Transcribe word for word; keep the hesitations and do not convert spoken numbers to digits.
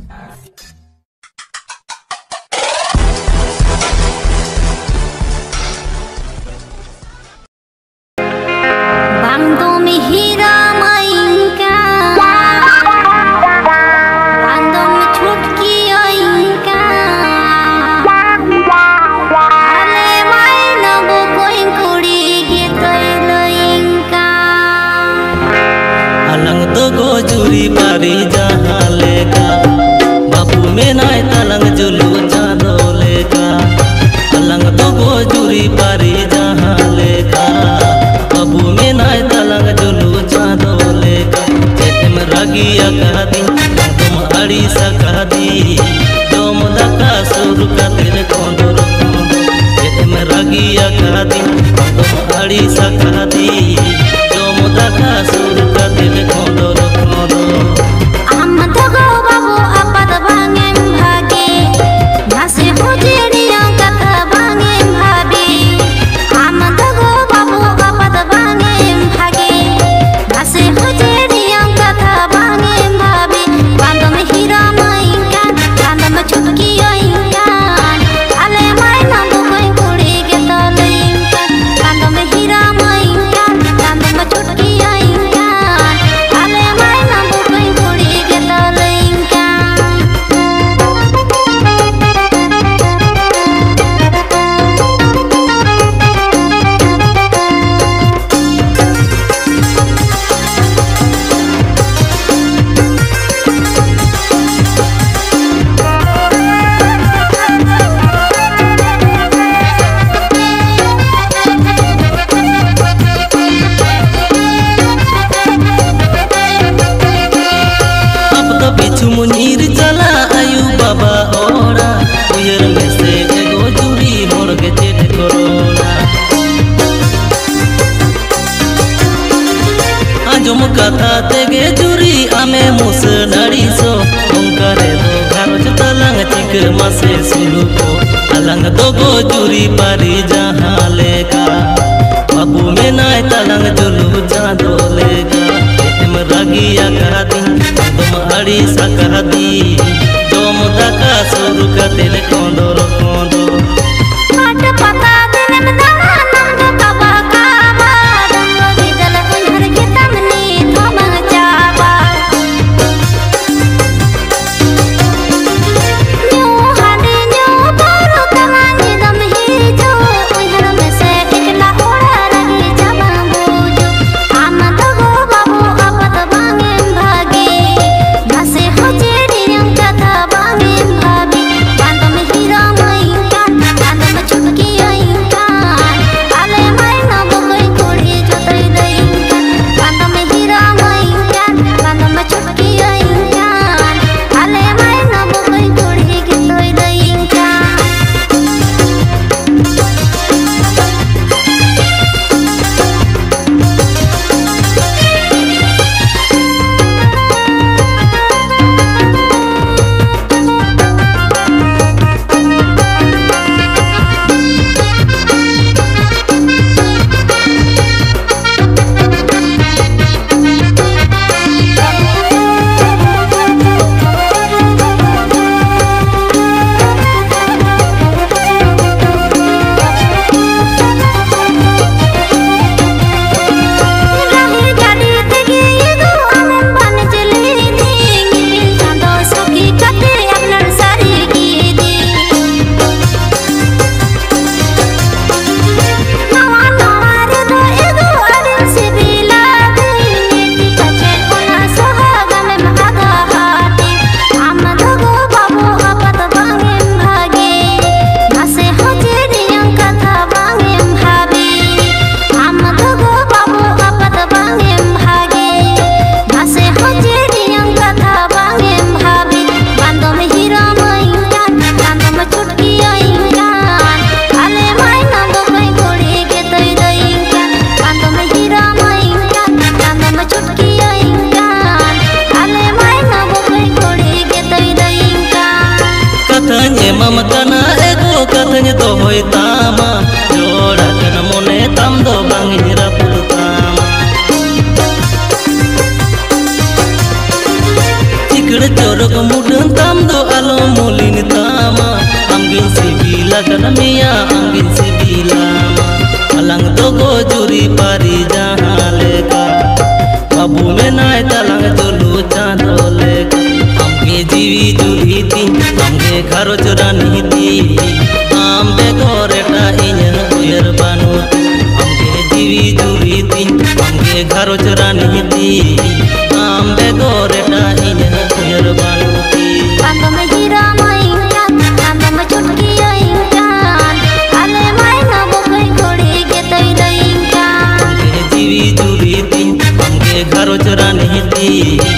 जुरी पारी जहाँ लेका बापू में नाय तलंग जुलू चादो लेका तलंग तो गो जुरी पारी जहाँ लेका बापू में नाय तलंग जुलू चादो लेका चेते में रागिया कहा दी तुम अड़ी सका दी तुम दका सुर का तेरे कोंदो चेते में रागिया कहा दी तुम अड़ी सका दी तुम दका सुर का तेरे कोंदो मुनीर चला आयु बाबा ओरा उयर में से एगो जुरी मोर के चेट करोना आजम कथा तेगे जुरी आमे मुस नाड़ी सो ओंकारे दो घारोज तलंग चिक मासे सुलू को अलंग दो गो जुरी पारी जहाँ लेका बाबू में नाय तलंग जुलू चादो लेका तुम रागिया कहा दी तुम अड़ी सका दी तुम दका सुर का तेरे कोंदो कोंदो Jadi गिर चोरक मुडन ताम दो आलो मोलिन तामा आमगिन सिबिला कनमिया आमगिन सिबिलामा अलंग दो गो जुरी पारी जहाँ लेका बाबू में नाय तलंग जोलू चांदो लेका आमगे जीवी जुरी ती आमगे घरो चोरानी ती आम बेगोरेटा इन्या उयर बानु आमगे जीवी जुरी ती आमगे घरो चोरानी ती आम बेगोरेटा इन्या उयर बानु ती Ando me gira mainkan, ando me chutki ainkan, ale mai na bokai khodi ke tai dainkan. जीवी जुरी ती आमगे घरो चोरानी ती